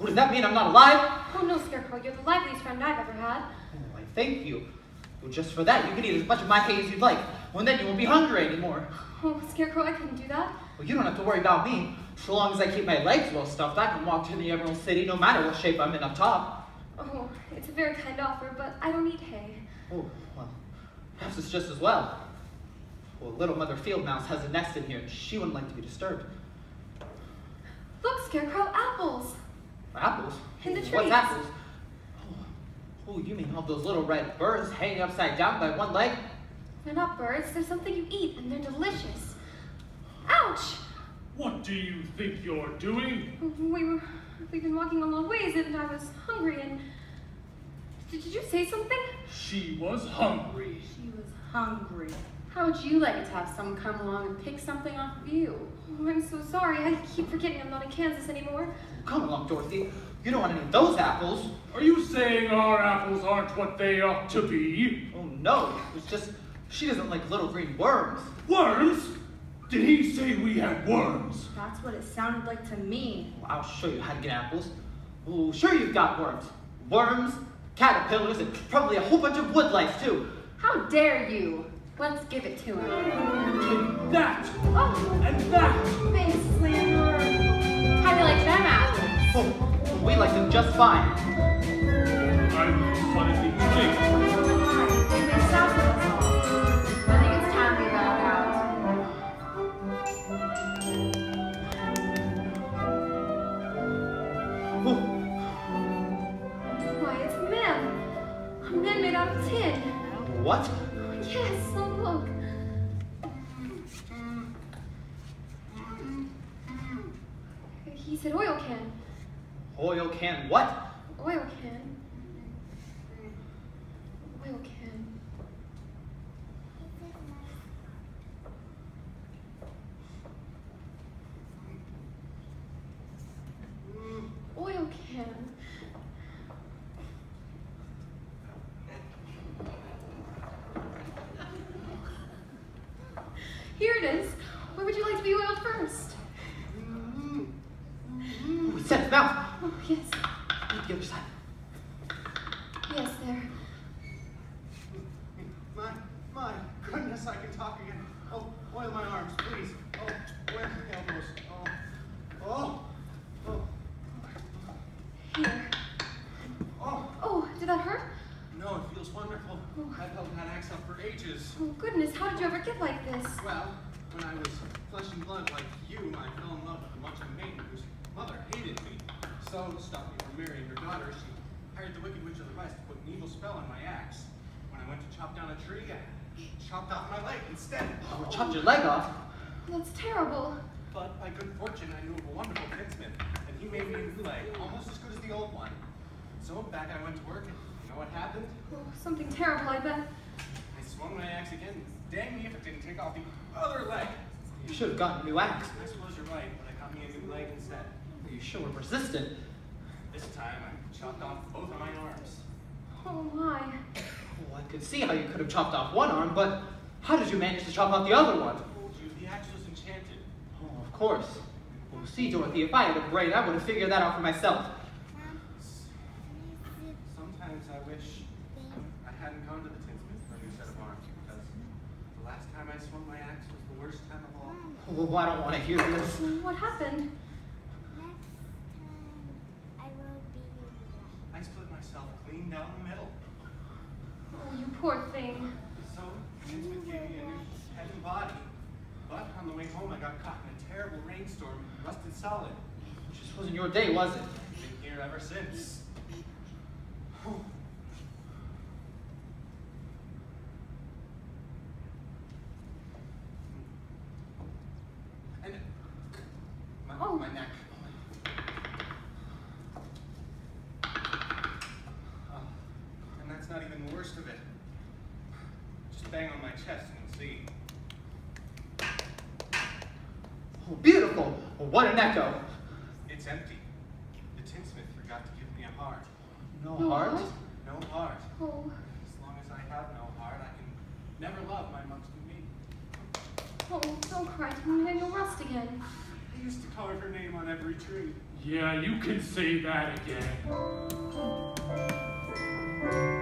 What does that mean? I'm not alive? Oh no, Scarecrow, you're the liveliest friend I've ever had. Oh, I thank you. Well, just for that, you can eat as much of my hay as you'd like. Well, then you won't be hungry anymore. Oh, Scarecrow, I couldn't do that. Well, you don't have to worry about me. So long as I keep my legs well stuffed, I can walk to the Emerald City no matter what shape I'm in up top. Oh, it's a very kind offer, but I don't eat hay. Oh, well, perhaps it's just as well. Well, little Mother Field Mouse has a nest in here, and she wouldn't like to be disturbed. Look, Scarecrow, apples. Apples? In the trees. What's apples? Oh, you mean all those little red birds hanging upside down by one leg? They're not birds, they're something you eat, and they're delicious. Ouch! What do you think you're doing? We've been walking a long ways, and I was hungry, and... Did you say something? She was hungry. She was hungry. How would you like to have someone come along and pick something off of you? Oh, I'm so sorry. I keep forgetting I'm not in Kansas anymore. Come along, Dorothy. You don't want any of those apples. Are you saying our apples aren't what they ought to be? Oh, no. It's just, she doesn't like little green worms. Worms? Did he say we had worms? That's what it sounded like to me. Well, I'll show you how to get apples. Oh, sure you've got worms. Worms, caterpillars, and probably a whole bunch of wood lice, too. How dare you? Let's give it to him. Take that! Oh, And that! thanks, landlord. How do you like them apples? Oh, we like them just fine. I'm suddenly changed. You've been south with us all. I think it's time we got out. Oh, Why, it's a man. A man made out of tin. what? Yes, oh look. He said oil can. Oil can what? Oil can. Oil can. Oil can. Here it is. Where would you like to be oiled first? Oh, he set his mouth. Oh, yes. Look at the other side. Yes, there. My goodness, I can talk again. Oh, oil my arms, please. Oh, oil my elbows. Oh. Here. Oh, did that hurt? No, it feels wonderful. Oh. I've held that axe up for ages. Oh, goodness, how did you ever get like this? Well, when I was flesh and blood like you, I fell in love with a bunch of maiden whose mother hated me. So, to stop me from marrying her daughter, she hired the Wicked Witch of the West to put an evil spell on my axe. When I went to chop down a tree, I chopped off my leg instead. Oh, chopped your leg off. That's terrible. But by good fortune, I knew of a wonderful tinsmith, and he made me a new leg, almost as good as the old one. So back I went to work, and you know what happened? Oh, something terrible, I bet. I swung my axe again. Dang me if it didn't take off the other leg. You should have gotten a new axe. I suppose you're right, but I got me a new leg instead. You should have resisted. This time, I chopped off both of my arms. Oh, my. Oh, I could see how you could have chopped off one arm, but how did you manage to chop off the other one? I told you, the axe was enchanted. Oh, of course. Well, see, Dorothy, if I had a brain, I would have figured that out for myself. Sometimes I wish I hadn't gone to the tinsmith for a new set of arms, because the last time I swung my axe was the worst time of all. Oh, well, I don't want to hear this. What happened? I split myself clean down the middle. Oh, you poor thing. So, tinsmith gave me a new head and body. But on the way home, I got caught in a terrible rainstorm, rusted solid. It just wasn't your day, was it? Been here ever since. And my neck. And that's not even the worst of it. Just bang on my chest and you'll see. Oh, beautiful. Well, what an echo. It's empty. The tinsmith forgot to give me a heart. No No heart? heart? No heart. Oh, As long as I have no heart, I can never love my monks to me. oh, don't cry to me. I know Rust again. I used to carve her name on every tree. Yeah, you can say that again.